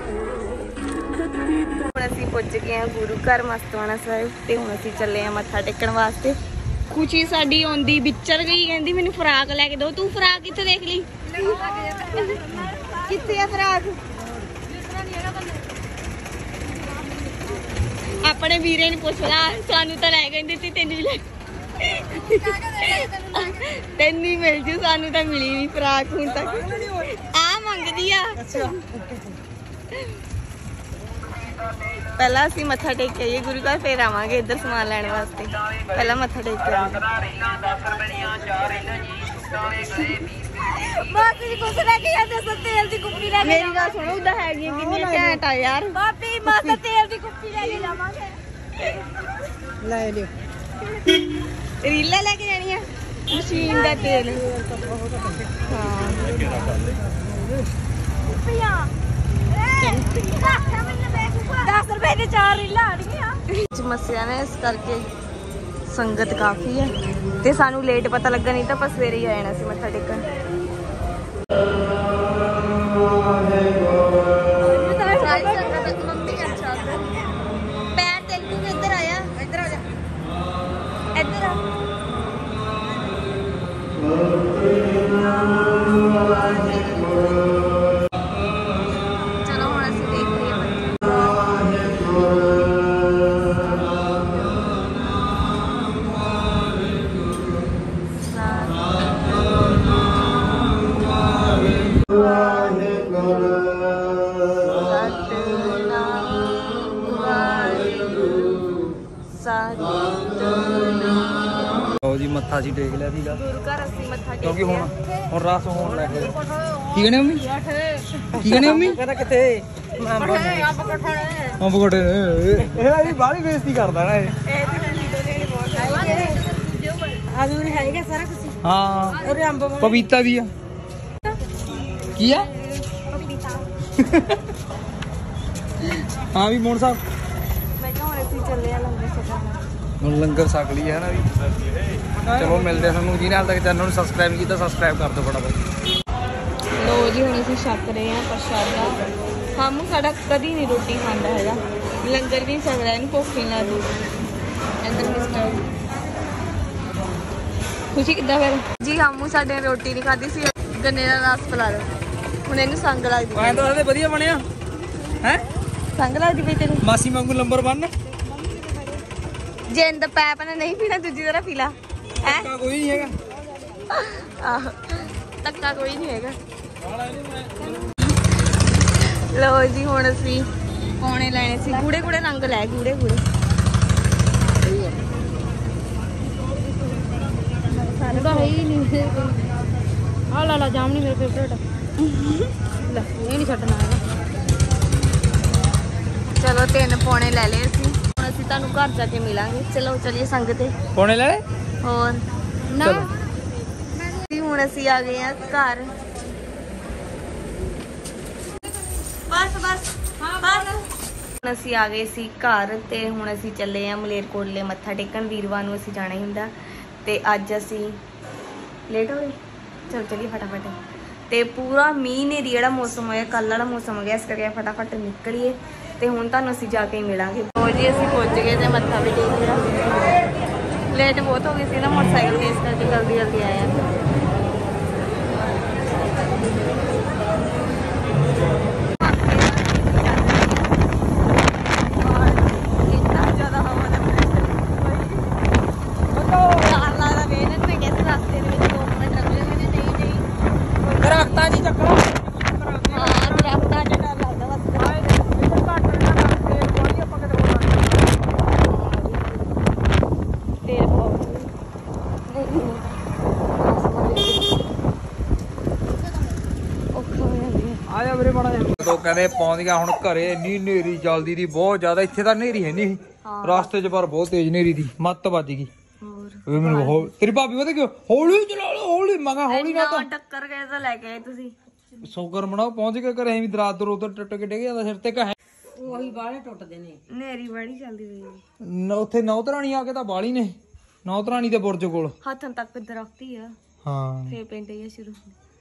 ਹੁਣ ਅਸੀਂ ਪੁੱਜ ਗਏ ਹਾਂ ਗੁਰੂ ਘਰ ਮਸਤਵਾਣਾ ਸਾਹਿਬ ਤੇ ਹੁਣ ਅਸੀਂ ਚੱਲੇ ਹਾਂ ਮੱਥਾ ਟੇਕਣ ਵਾਸਤੇ ਖੁਸ਼ੀ ਸਾਡੀ ਆਉਂਦੀ ਵਿਚਰ ਗਈ ਕਹਿੰਦੀ ਮੈਨੂੰ ਫਰਾਕ ਲੈ ਕੇ ਦਿਓ ਤੂੰ ਫਰਾਕ ਕਿੱਥੇ ਦੇਖ ਲਈ ਕਿੱਥੇ ਆ ਫਰਾਕ ਆਪਣੇ ਵੀਰੇ ਨੂੰ ਪੁੱਛ ਲਾ ਸਾਨੂੰ ਤਾਂ ਲੈ ਗਏ ਦਿੱਤੀ ਤੈਨੂੰ ਵੀ ਲੈ ਤੈਨੂੰ ਹੀ ਮਿਲ ਜੂ ਸਾਨੂੰ ਤਾਂ ਮਿਲੀ ਨਹੀਂ ਫਰਾਕ ਹੁਣ ਤੱਕ ਆ ਮੰਗਦੀ ਆ ਪਹਿਲਾਂ ਅਸੀਂ ਮੱਥਾ ਟੇਕ ਕੇ ਆਈਏ ਗੁਰੂ ਘਰ ਫੇਰ ਆਵਾਂਗੇ ਇੱਧਰ ਸਮਾਨ ਲੈਣ ਵਾਸਤੇ ਪਹਿਲਾਂ ਮੱਥਾ ਟੇਕ ਕੇ ਆਵਾਂਗੇ ਮਾਪੀ ਕੁਛ ਲੈ ਕੇ ਜਾਂਦੇ ਸੋ ਤੇਲ ਦੀ ਕੁੱਪੀ ਲੈ ਕੇ ਮੇਰੀ ਗੱਲ ਸੁਣੋ ਉਦਾਂ ਹੈਗੀਆਂ ਕਿੰਨੀਆਂ ਘੈਂਟ ਆ ਯਾਰ ਮਾਪੀ ਮਾਸਾ ਤੇਲ ਦੀ ਕੁੱਪੀ ਲੈ ਕੇ ਜਾਵਾਂਗੇ ਲੈ ਲਿਓ ਰੀਲਾ ਲੈ ਕੇ ਜਾਣੀਆਂ ਮਸ਼ੀਨ ਦਾ ਤੇਲ ਹਾਂ ਕੁੱਪੀਆਂ ਦਸ ਰੁਪਏ ਦੇ ਚਾਰ ਰੀਲਾਂ ਆਣਗੀਆਂ ਸਮੱਸਿਆ ਨੇ ਇਸ ਕਰਕੇ ਸੰਗਤ ਕਾਫੀ ਹੈ ਤੇ ਸਾਨੂੰ ਲੇਟ ਪਤਾ ਲੱਗਾ ਨਹੀਂ ਤਾਂ ਆਪਾਂ ਸਵੇਰੇ ਹੀ ਆ ਜਾਣਾ ਸੀ ਮੱਥਾ ਟੇਕਣ ਸਾਰੀ ਸੰਗਤ ਮੰਮੀ ਅੱਛਾ ਪੈਰ ਤੇ ਤੂੰ ਇੱਧਰ ਆਇਆ ਇੱਧਰ ਆ ਜਾ ਇੱਧਰ ਆ ਚਲੋ ਹੁਣ ਅਸੀਂ ਦੇਖ ਲਈਏ ਲਓ ਜੀ ਮੱਥਾ ਸੀ ਟੇਕ ਲਿਆ ਸੀਗਾ ਗੁਰੂ ਘਰ ਅਸੀਂ ਮੱਥਾ ਟੇਕ ਕਿਉਂਕਿ ਹੁਣ ਹੁਣ ਰਸ ਹੋਣ ਲੱਗ ਗਿਆ ਕੀ ਕਹਿੰਦੇ ਮੰਮੀ ਕੀ ਕਹਿੰਦੇ ਮੰਮੀ ਕਹਿੰਦਾ ਕਿੱਥੇ ਅੰਬ ਕੋਟੇ ਇਹ ਵੀ ਬਾਹਲੀ ਬੇਇੱਜ਼ਤੀ ਕਰਦਾ ਨਾ ਇਹ ਆਜੂ ਨੇ ਹੈਗਾ ਸਾਰਾ ਕੁਝ ਹਾਂ ਉਹਦੇ ਅੰਬ ਪਪੀਤਾ ਵੀ ਆ ਕੀ ਆ ਹਾਂ ਵੀ ਮੋਹਨ ਸਾਹਿਬ ਮੈਂ ਕਿਹਾ ਹੁਣ ਅਸੀਂ ਚੱਲੇ ਆ ਲੰਗਰ ਛਕਣ। ਹੁਣ ਲੰਗਰ ਛਕ ਲਈ ਹੈ ਨਾ ਵੀ। ਚਲੋ ਮਿਲਦੇ ਆ ਤੁਹਾਨੂੰ। ਜਿਹਨੇ ਹਾਲ ਤੱਕ ਚੈਨਲ ਨੂੰ ਸਬਸਕ੍ਰਾਈਬ ਕੀਤਾ ਸਬਸਕ੍ਰਾਈਬ ਕਰ ਦਿਓ ਫਟਾਫਟ। ਲੋ ਜੀ ਹੁਣ ਅਸੀਂ ਛਕ ਰਹੇ ਹਾਂ ਪ੍ਰਸ਼ਾਦਾ। ਹਾਮੂ ਸਾਡਾ ਕਦੀ ਨਹੀਂ ਰੋਟੀ ਖਾਂਦਾ ਹੈਗਾ, ਲੰਗਰ ਵੀ ਛਕਦਾ, ਇਹਨੂੰ ਭੁੱਖ ਨਹੀਂ ਲੱਗਦੀ। ਇੱਧਰ ਮਿਸਟਰ ਖੁਸ਼ੀ ਕਿੱਦਾਂ ਫਿਰ ਜੀ? ਹਾਮੂ ਸਾਡੇ ਨੇ ਰੋਟੀ ਨਹੀਂ ਖਾਧੀ ਸੀ, ਗੰਨੇ ਦਾ ਰਸ ਪਿਲਾ ਲਓ। ਹੁਣ ਇਹਨੂੰ ਸੰਗ ਲੱਗਦੀ ਐਂ ਤਾਂ ਸਾਡੇ ਵਧੀਆ ਬਣਿਆ ਹੈ। ਸੰਗ ਲੱਗਦੀ ਪਈ ਤੈਨੂੰ? ਮਾਸੀ ਵਾਂਗੂ ਨੰਬਰ ਇੱਕ। ਜੇ ਇੰਦ ਪੈਪ ਨੇ ਨਹੀਂ ਪੀਣਾ ਦੂਜੀ ਤਰ੍ਹਾਂ ਪੀ ਲਾ ਹੈ। ਧੱਕਾ ਕੋਈ ਨਹੀਂ ਹੈਗਾ। ਆਹੋ ਧੱਕਾ ਕੋਈ ਨਹੀਂ ਹੈਗਾ। ਲੋ ਜੀ ਹੁਣ ਅਸੀਂ ਪੌਣੇ ਲੈਣੇ ਸੀ, ਗੂੜੇ ਗੂੜੇ ਰੰਗ ਲੈ, ਗੂੜੇ ਗੂੜੇ ਉਹਦਾ ਹੈ ਹੀ ਨਹੀਂ। ਆ ਲਾ ਲਾ ਜਾਮਣੀ ਮੇਰੇ ਫੇਵਰੇਟ। ਲੈ ਇਹ ਨਹੀਂ ਛੱਡਣਾ ਹੈਗਾ। ਚਲੋ ਤਿੰਨ ਪੌਣੇ ਲੈ ਲਏ ਅਸੀਂ। ਹੁਣ ਅਸੀਂ ਤੁਹਾਨੂੰ ਘਰ ਜਾ ਕੇ ਮਿਲਾਂਗੇ। ਚਲੋ ਚਲੀਏ ਸੰਗ ਤੇ। ਪੌਣੇ ਲੈ ਲੈ। ਹੋਰ ਨਾ ਚਲੋ। ਹੁਣ ਅਸੀਂ ਆ ਗਏ ਆ ਘਰ। ਬਸ ਬਸ ਹਾਂ ਬਸ। ਹੁਣ ਅਸੀਂ ਆ ਗਏ ਸੀ ਘਰ ਤੇ ਹੁਣ ਅਸੀਂ ਚੱਲੇ ਆ ਮਲੇਰਕੋਟਲੇ ਮੱਥਾ ਟੇਕਣ। ਵੀਰਵਾਰ ਨੂੰ ਅਸੀਂ ਜਾਣਾ ਹੀ ਹੁੰਦਾ ਤੇ ਅੱਜ ਅਸੀਂ ਲੇਟ ਹੋ ਗਏ। ਚਲ ਚਲੀਏ ਫਟਾਫਟ। ਤੇ ਪੂਰਾ ਮੀਂਹ ਨੇ ਜਿਹੜਾ ਮੌਸਮ ਹੋਇਆ, ਕੱਲ੍ਹ ਵਾਲਾ ਮੌਸਮ ਹੋ ਗਿਆ, ਇਸ ਕਰਕੇ ਫਟਾਫਟ ਨਿਕਲੀਏ ਤੇ ਹੁਣ ਤੁਹਾਨੂੰ ਅਸੀਂ ਜਾ ਕੇ ਮਿਲਾਂਗੇ। ਹੋਰ ਜੀ ਅਸੀਂ ਪਹੁੰਚ ਗਏ ਤੇ ਮੱਥਾ ਵੀ ਟੇਕ ਲਿਆ। ਲੇਟ ਬਹੁਤ ਹੋ ਗਈ ਸੀ ਨਾ ਮੋਟਰਸਾਈਕਲ ਤੇ, ਇਸ ਕਰਕੇ ਜਲਦੀ ਜਲਦੀ ਆਏ ਆ। तो कहते पहुंच गया हूं घरे। इन्नी नेरी चलदी थी बहुत ज्यादा। इत्थे तां नेरी है नहीं रास्ते च, पर बहुत तेज नेरी थी। मत बज गई तेरी भाभी। पता क्यों हौली चला लो, हौली मगा हौली ना तो टक्कर गए तो लेके आए तुसी। शुकर मनाओ पहुंच गए घरे। भी दरात दर उधर टुट के डिग जांदा सिर ते कहे। ਉਹੀ ਬਾਹਲੇ ਟੁੱਟਦੇ ਨੇ। नेरी बड़ी चलदी पई न उत्थे नौतरानी आके तां बाली ने नौतरानी दे बुरज कोल हथन तक दरख्त ही आ। हां ਫੇਰ ਪਿੰਡ ਹੀ ਆ ਸ਼ੁਰੂ।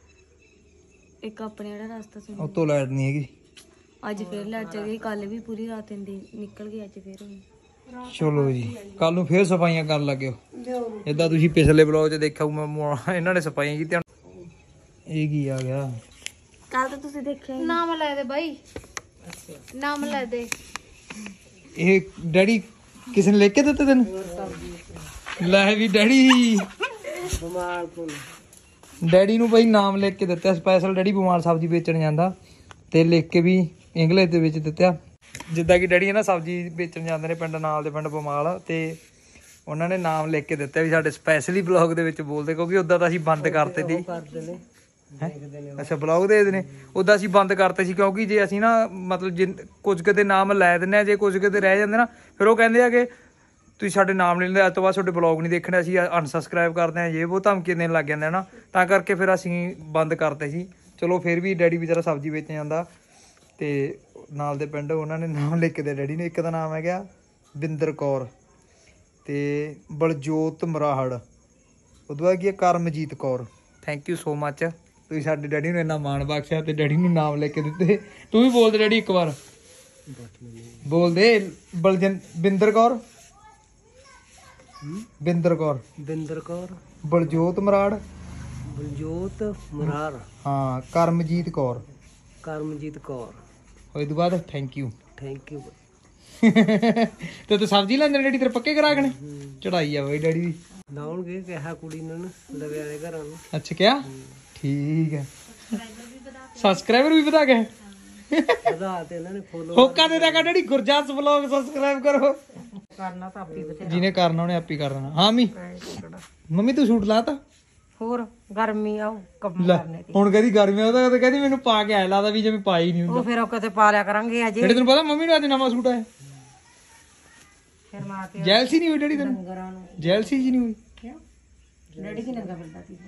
ਇੱਕ ਆਪਣੇ ਜਿਹੜਾ ਰਸਤਾ ਸੀ ਉਤੋਂ ਲਾਈਟ ਨਹੀਂ ਹੈਗੀ। ਅੱਜ ਫੇਰ ਲਾਈਟ ਚਲੀ ਗਈ। ਕੱਲ ਵੀ ਪੂਰੀ ਰਾਤ ਇੰਦੀ ਨਿਕਲ ਗਈ, ਅੱਜ ਫੇਰ ਹੋਈ। ਚਲੋ ਜੀ ਕੱਲ ਨੂੰ ਫੇਰ ਸਫਾਈਆਂ ਕਰਨ ਲੱਗਿਓ। ਇਦਾਂ ਤੁਸੀਂ ਪਿਛਲੇ ਬਲੌਗ 'ਚ ਦੇਖਿਆ ਮੈਂ ਇਹਨਾਂ ਨੇ ਸਫਾਈਆਂ ਕੀਤੀਆਂ। ਇਹ ਕੀ ਆ ਗਿਆ? ਕੱਲ ਤਾਂ ਤੁਸੀਂ ਦੇਖਿਆ ਹੀ। ਨਾਮ ਲੈ ਦੇ ਬਾਈ, ਨਾਮ ਲੈ ਦੇ। ਇਹ ਡੈਡੀ ਕਿਸੇ ਨੇ ਲਿਖ ਕੇ ਦਿੱਤੇ ਤੈਨੂੰ? ਲੈ ਵੀ ਡੈਡੀ ਬਿਮਾਰ ਕੋਲ ਡੈਡੀ ਨੂੰ ਬਈ ਨਾਮ ਲਿਖ ਕੇ ਦਿੱਤਾ ਸਪੈਸ਼ਲ। ਡੈਡੀ ਬਿਮਾਰ ਸਬਜ਼ੀ ਵੇਚਣ ਜਾਂਦਾ ਤੇ ਲਿਖ ਕੇ ਵੀ ਇੰਗਲਿਸ਼ ਦੇ ਵਿੱਚ ਦਿੱਤਾ। ਜਿੱਦਾਂ ਕਿ ਡੈਡੀ ਹੈ ਨਾ ਸਬਜ਼ੀ ਵੇਚਣ ਜਾਂਦੇ ਨੇ ਪਿੰਡ ਨਾਲ ਦੇ ਪਿੰਡ ਬਮਾਲ, ਤੇ ਉਹਨਾਂ ਨੇ ਨਾਮ ਲਿਖ ਕੇ ਦਿੱਤਾ ਵੀ ਸਾਡੇ ਸਪੈਸ਼ਲੀ ਬਲੌਗ ਦੇ ਵਿੱਚ ਬੋਲਦੇ, ਕਿਉਂਕਿ ਉਦਾਂ ਤਾਂ ਅਸੀਂ ਬੰਦ ਕਰਤੇ ਸੀ। ਅੱਛਾ ਬਲੌਗ ਦੇ ਨੇ ਉਦਾਂ ਅਸੀਂ ਬੰਦ ਕਰਤੇ ਸੀ, ਕਿਉਂਕਿ ਜੇ ਅਸੀਂ ਨਾ ਮਤਲਬ ਜੇ ਕੁਝ ਕਿਤੇ ਨਾਮ ਲੈ ਦਿੰਦੇ ਆ, ਜੇ ਕੁਝ ਕਿਤੇ ਰਹਿ ਜਾਂਦੇ ਨਾ ਫਿਰ ਉਹ ਕਹਿੰਦੇ ਆ ਕਿ ਤੁਸੀਂ ਸਾਡੇ ਨਾਮ ਨਹੀਂ ਲੈਂਦੇ, ਅੱਜ ਤੋਂ ਬਾਅਦ ਤੁਹਾਡੇ ਬਲੌਗ ਨਹੀਂ ਦੇਖਣੇ, ਅਸੀਂ ਅਨਸਬਸਕ੍ਰਾਈਬ ਕਰਦੇ ਹਾਂ। ਜੇ ਉਹ ਧਮਕੀ ਦੇਣ ਲੱਗ ਜਾਂਦੇ ਨਾ, ਤਾਂ ਕਰਕੇ ਫਿਰ ਅਸੀਂ ਬੰਦ ਕਰਤੇ ਸੀ। ਚਲੋ ਫਿਰ ਵੀ ਡੈਡੀ ਵਿਚਾਰਾ ਸਬਜ਼ੀ ਵੇਚਣ ਜਾਂਦਾ ਤੇ ਨਾਲ ਦੇ ਪਿੰਡ ਉਹਨਾਂ ਨੇ ਨਾਮ ਲਿਖ ਕੇ ਦਿੱਤਾ ਡੈਡੀ ਨੇ। ਇੱਕ ਦਾ ਨਾਮ ਹੈਗਾ ਬਿੰਦਰ ਕੌਰ ਤੇ ਬਲਜੋਤ ਮਰਾਹੜ, ਉਹਦੇ ਬਾਅਦ ਕੀ ਹੈ Karamjit Kaur. Thank you so much, ਤੁਸੀਂ ਸਾਡੇ ਡੈਡੀ ਨੂੰ ਇੰਨਾ ਮਾਣ ਬਖਸ਼ਿਆ ਤੇ ਡੈਡੀ ਨੂੰ ਨਾਮ ਲਿਖ ਕੇ ਦਿੱਤੇ। ਤੂੰ ਵੀ ਬੋਲ ਦੇ ਡੈਡੀ ਇੱਕ ਵਾਰ, ਬੋਲ ਦੇ। ਬਲਜਨ ਬਿੰਦਰ ਕੌਰ, ਬਿੰਦਰ ਕੌਰ, ਬਿੰਦਰ ਕੌਰ, ਬਲਜੋਤ ਮਰਾੜ, ਬਲਜੋਤ ਮਰਾਰ, ਹਾਂ ਕਰਮਜੀਤ ਕੌਰ, ਕਰਮਜੀਤ ਕੌਰ। ਉਹਦੇ ਤੋਂ ਬਾਅਦ ਥੈਂਕ ਯੂ। Thank you. ਤੇ ਤੂੰ ਸਬਜ਼ੀ ਲੈਂਦੇ ਡੈਡੀ ਤੇਰੇ ਪੱਕੇ ਕਰਾ ਕੇ ਚੜਾਈ ਆ ਬਈ ਡੈਡੀ ਦੀ। ਲਾਉਣਗੇ ਕਿਹਾ ਕੁੜੀ ਨੂੰ ਲਵੇ ਵਾਲੇ ਘਰਾਂ ਨੂੰ। ਅੱਛਾ ਕਿਆ ਠੀਕ ਹੈ। ਸਬਸਕ੍ਰਾਈਬਰ ਵੀ ਵਧਾ ਗਏ। ਵਧਾ ਤੇ ਇਹਨਾਂ ਨੇ ਫੋਲੋ ਹੋਕਾ ਦੇ ਦੇਗਾ ਡੈਡੀ ਗੁਰਜਾਸ ਵਲੌਗ ਸਬਸਕ੍ਰਾਈਬ ਕਰੋ। ਕਰਨਾ ਤਾਂ ਆਪੀ ਬਥੇਰਾ, ਜਿਹਨੇ ਕਰਨਾ ਉਹਨੇ ਆਪੀ ਕਰਨਾ। ਹਾਂ ਮੰਮੀ, ਮੰਮੀ ਤੂੰ ਸੂਟ ਲਾਤਾ? ਹੋਰ ਗਰਮੀ ਆਉ ਕੰਮ ਲੈ ਕਰਨੇ ਦੀ। ਹੁਣ ਕਹਿੰਦੀ ਗਰਮੀ ਆ, ਤਾਂ ਕਹਿੰਦੀ ਮੈਨੂੰ ਪਾ ਕੇ ਆਇਆ ਲੱਗਦਾ ਵੀ ਜਿਵੇਂ ਪਾਈ ਨਹੀਂ ਹੁੰਦਾ। ਉਹ ਫਿਰ ਉਹ ਕਿਤੇ ਪਾ ਲਿਆ ਕਰਾਂਗੇ ਅਜੇ। ਜਿਹੜੇ ਤੈਨੂੰ ਪਤਾ ਮੰਮੀ ਨੂੰ ਅੱਜ ਨਵਾਂ ਸੂਟ ਆਇਆ। ਫਿਰ ਮਾਂ ਤੇ ਜੈਲਸੀ ਨਹੀਂ ਹੋਈ ਡੈਡੀ ਤੈਨੂੰ? ਲੰਗਰਾਂ ਨੂੰ ਜੈਲਸੀ ਜੀ ਨਹੀਂ ਹੋਈ? ਡੈਡੀ ਕੀ ਲੰਗਾ ਫਿਰਦਾ ਸੀ।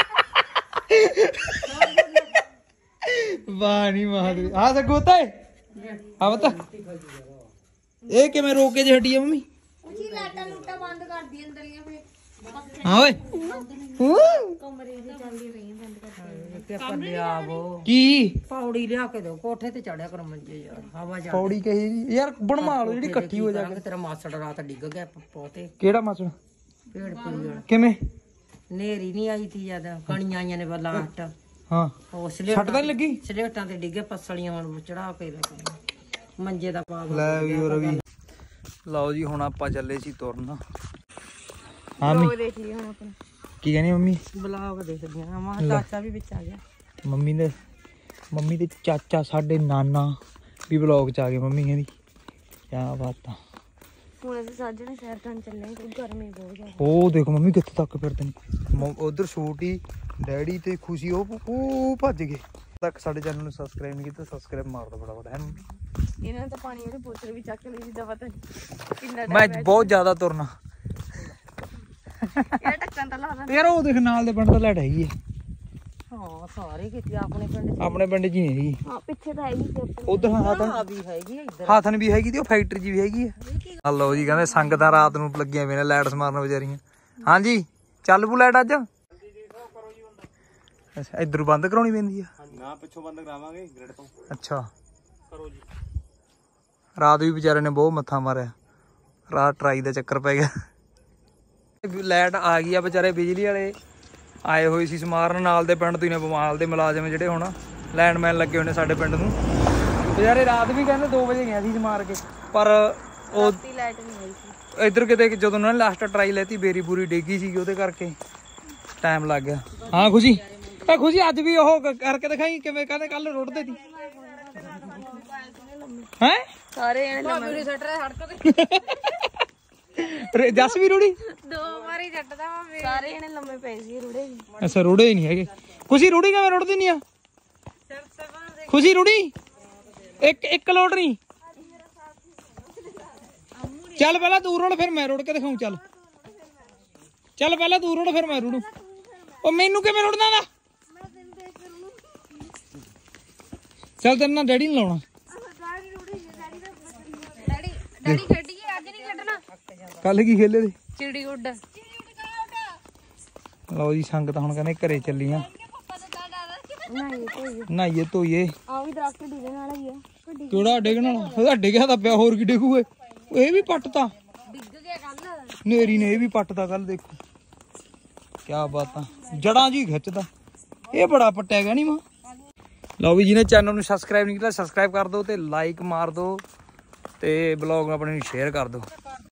ਵਾਹ ਨਹੀਂ ਵਾਹ। ਹਾਂ ਸਗੋਤਾ ਹੈ ਆ ਬਤਾ ਇਹ ਕਿਵੇਂ ਰੋਕ ਕੇ ਜੇ ਹਟੀ ਆ ਮੰਮੀ ਉਜੀ ਲਾਟਾ ਲੂਟਾ ਬੰਦ ਕਰਦੀ ਅੰਦਰੀਆਂ ਫੇ ਹਾਂ ਓਏ ਕਮਰੇ ਦੀ ਚੱਲਦੀ ਰਹੀ ਬੰਦ ਕਰਕੇ ਪੇਪਰ ਲਿਆ ਵੋ ਕੀ ਪੌੜੀ ਲਿਆ ਕੇ ਦਿਓ ਕੋਠੇ ਤੇ ਚੜਿਆ ਕਰ ਮੰਜੇ ਯਾਰ ਹਵਾ ਜਾ ਪੌੜੀ ਕਹੀ ਜੀ ਯਾਰ ਬਣਵਾ ਲਓ ਜਿਹੜੀ ਇਕੱਠੀ ਹੋ ਜਾਵੇ ਤੇਰਾ ਮਾਸੜ ਰਾਤ ਡਿੱਗ ਗਿਆ ਪੋਤੇ ਕਿਹੜਾ ਮਾਸੜ ਪੇੜ ਪੂੜ ਕਿਵੇਂ ਨੇਰੀ ਨਹੀਂ ਆਈ ਤੀ ਜਦ ਕਣੀਆਂ ਆਈਆਂ ਨੇ ਬਲਾਟ ਹਾਂ ਉਹ ਛੱਟ ਤਾਂ ਨੀ ਲੱਗੀ ਸਲੇਟਾਂ ਤੇ ਡਿੱਗੇ ਪਸਲੀਆਂ ਹੁਣ ਚੜਾ ਕੇ ਰੱਖੇ ਮੰਜੇ ਦਾ ਪਾ ਲੈ ਵੀ ਹੋਰ ਵੀ ਲਓ ਜੀ ਹੁਣ ਆਪਾਂ ਚੱਲੇ ਸੀ ਤੁਰਨ ਹਾਂ ਮੰਮੀ ਦੇਖ ਲਈ ਹੁਣ ਆਪਣਾ ਕੀ ਕਹਿੰਦੀ ਮੰਮੀ ਬਲਾਗ ਦੇਖਦੀਆਂ ਆ ਮਾਂ ਚਾਚਾ ਵੀ ਵਿੱਚ ਆ ਗਿਆ ਮੰਮੀ ਦੇ ਮੰਮੀ ਦੇ ਚਾਚਾ ਸਾਡੇ ਨਾਨਾ ਵੀ ਵਲੌਗ ਚ ਆ ਗਏ ਮੰਮੀ ਕਹਿੰਦੀ ਕਿਆ ਬਾਤ ਆ ਹੁਣ ਅਸੀਂ ਸਾਜਣੇ ਸ਼ਹਿਰ ਤੋਂ ਚੱਲੇ ਕਿਉਂਕਿ ਗਰਮੀ ਬਹੁਤ ਜ਼ਿਆਦਾ ਉਹ ਦੇਖੋ ਮੰਮੀ ਕਿੱਥੇ ਤੱਕ ਫਿਰਦੇ ਨੇ ਉਧਰ ਛੋਟੀ ਡੈਡੀ ਤੇ ਖੁਸ਼ੀ ਉਹ ਉਹ ਭੱਜ ਗਏ ਤੱਕ ਸਾਡੇ ਚੈਨਲ ਨੂੰ ਸਬਸਕ੍ਰਾਈਬ ਨਹੀਂ ਕੀਤਾ ਸਬਸਕ੍ਰਾਈਬ ਮਾਰ ਦੋ ਫਟਾਫਟ ਹੈ ਮੰਮੀ ਇਹਨਾਂ ਨੇ ਤਾਂ ਪਾਣੀ ਵਾਲੀ ਬੋਤਲ ਵੀ ਚੱਕ ਲਈ ਜਿੱਦਾਂ ਪਤਾ ਨਹੀਂ ਕਿੰਨਾ ਮੈਂ ਬਹੁਤ ਜ਼ਿਆਦਾ ਤੁਰਨਾ ਇਹ ਟੱਕਣ ਤਾਂ ਲਾ ਲਾ ਯਾਰ ਉਹ ਦੇਖ ਨਾਲ ਦੇ ਪਿੰਡ ਦਾ ਲਾਈਟ ਹੈਗੀ ਹੈ ਹਾਂ ਸਾਰੇ ਕੀਤੀ ਆਪਣੇ ਪਿੰਡ ਆਪਣੇ ਪਿੰਡ 'ਚ ਹੀ ਨਹੀਂ ਹੈਗੀ ਹਾਂ ਪਿੱਛੇ ਤਾਂ ਹੈਗੀ ਸੀ ਆਪਣੇ ਉਧਰ ਹਾਥਨ ਆ ਵੀ ਹੈਗੀ ਆ ਇੱਧਰ ਹਾਥਨ ਵੀ ਹੈਗੀ ਤੇ ਉਹ ਫੈਕਟਰੀ 'ਚ ਵੀ ਹੈਗੀ ਹੈ ਆ ਲਓ ਜੀ ਕਹਿੰਦੇ ਸੰਗਤਾਂ ਰਾਤ ਨੂੰ ਲੱਗੀਆਂ ਪਈਆਂ ਨੇ ਲਾਈਟ ਸਮਾਰਨ ਵਿਚਾਰੀਆਂ ਹਾਂਜੀ ਚੱਲ ਪੂ ਲਾਈਟ ਅੱਜ ਅੱਛਾ ਇਧਰੋਂ ਬੰਦ ਕਰਾਉਣੀ ਪੈਂਦੀ ਆ ਨਾ ਪਿੱਛੋਂ ਬੰਦ ਕਰਾਵਾਂਗੇ ਗ੍ਰਿਡ ਤੋਂ ਅੱਛਾ ਕਰੋ ਜੀ ਰਾਤ ਵੀ ਵਿਚਾਰੇ ਨੇ ਬਹੁਤ ਮੱਥਾ ਮਾਰਿਆ ਰਾਤ ਟਰਾਈ ਦਾ ਚੱਕਰ ਪੈ ਗਿਆ ਲਾਈਟ ਆ ਗਈ ਆ ਵਿਚਾਰੇ ਬਿਜਲੀ ਵਾਲੇ ਆਏ ਹੋਏ ਸੀ ਸਮਾਰਨ ਨਾਲ ਦੇ ਪਿੰਡ ਤੋਂ ਹੀ ਨੇ ਬਮਾਲ ਦੇ ਮੁਲਾਜ਼ਮ ਜਿਹੜੇ ਹੁਣ ਲੈਂਡਮੈਨ ਲੱਗੇ ਹੋਏ ਨੇ ਸਾਡੇ ਪਿੰਡ ਨੂੰ ਵਿਚਾਰੇ ਰਾਤ ਵੀ ਕਹਿੰਦੇ ਦੋ ਵਜੇ ਗਿਆ ਸੀ ਸਮਾਰ ਕੇ ਪਰ ਉਹ ਲਾਈਟ ਨਹੀਂ ਆਈ ਸੀ ਇੱਧਰ ਕਿਤੇ ਜਦੋਂ ਉਹਨਾਂ ਨੇ ਲਾਸਟ ਟਰਾਈ ਲੈਤੀ ਬੇਰੀ ਬੂਰੀ ਡੇਗੀ ਸੀਗੀ ਉਹਦੇ ਕਰਕੇ ਟਾਈਮ ਲੱਗ ਗਿਆ ਹਾਂ ਖੁਸ਼ੀ ਇਹ ਖੁਸ਼ੀ ਅੱਜ ਵੀ ਉਹ ਕਰਕੇ ਦਿਖਾਈ ਕਿਵੇਂ ਕਹਿੰਦੇ ਕੱਲ ਰੁੱਟਦੇ ਸੀ ਹੈ ਸਾਰੇ ਜਣੇ ਲੰਮੇ ਜੱਸ ਵੀ ਰੁੜੀ ਦੋ ਵਾਰੀ ਜੱਟਦਾ ਵਾ ਸਾਰੇ ਜਣੇ ਲੰਮੇ ਪਏ ਸੀ ਰੁੜੇ ਵੀ ਅੱਛਾ ਰੁੜੇ ਹੀ ਨਹੀਂ ਹੈਗੇ ਖੁਸ਼ੀ ਰੁੜੀ ਕਿਵੇਂ ਰੁੜਦੀ ਨਹੀਂ ਆ ਖੁਸ਼ੀ ਰੁੜੀ ਇੱਕ ਇੱਕ ਲੋਟ ਨਹੀਂ ਚੱਲ ਪਹਿਲਾਂ ਤੂੰ ਰੁੜ ਫਿਰ ਮੈਂ ਰੁੜ ਕੇ ਦਿਖਾਉਂ ਚੱਲ ਚੱਲ ਪਹਿਲਾਂ ਤੂੰ ਰੁੜ ਫਿਰ ਮੈਂ ਰੁੜੂ ਉਹ ਮੈਨੂੰ ਕਿਵੇਂ ਰੁੜਨਾ ਦਾ ਚੱਲ ਤੈਨੂੰ ਨਾ ਡੈਡੀ ਨੂੰ ਲਾਉਣਾ ਡੈਡੀ ਡੈਡੀ ਖੇਡੀਏ ਅੱਜ ਨਹੀਂ ਖੇਡਣਾ ਕੱਲ ਕੀ ਖੇਲੇ ਦੇ ਚਿੜੀ ਉੱਡ ਲਓ ਜੀ ਸੰਗਤ ਹੁਣ ਕਹਿੰਦੇ ਘਰੇ ਚੱਲੀਆਂ ਨਹੀਂ ਕੋਈ ਨਹਾਈਏ ਧੋਈਏ ਆ ਵੀ ਦਰਖਤ ਡਿੱਗਣ ਵਾਲਾ ਹੀ ਆ ਕਿਹੜਾ ਡਿੱਗਣ ਵਾਲਾ ਉਹਦਾ ਡਿੱਗਿਆ ਤਾਂ ਪਿਆ ਹੋਰ ਕੀ ਡਿੱਗੂਏ ਇਹ ਵੀ ਪੱਟਤਾ ਡਿੱਗ ਗਿਆ ਕੱਲ ਨੇਰੀ ਨੇ ਇਹ ਵੀ ਪੱਟਦਾ ਕੱਲ ਦੇਖੋ ਕਿਆ ਬਾਤਾਂ ਜੜਾਂ ਜੀ ਖਿੱਚਦਾ ਇਹ ਬੜਾ ਪੱਟਿਆ ਗਿਆ ਨਹੀਂ ਮਾਂ ਲਓ ਵੀ ਜਿਹਨੇ ਚੈਨਲ ਨੂੰ ਸਬਸਕ੍ਰਾਈਬ ਨਹੀਂ ਕੀਤਾ ਸਬਸਕ੍ਰਾਈਬ ਕਰ ਦਿਓ ਤੇ ਲਾਈਕ ਮਾਰ ਦਿਓ ਤੇ ਬਲੌਗ ਆਪਣੇ ਨੂੰ ਸ਼ੇਅਰ ਕਰ ਦਿਓ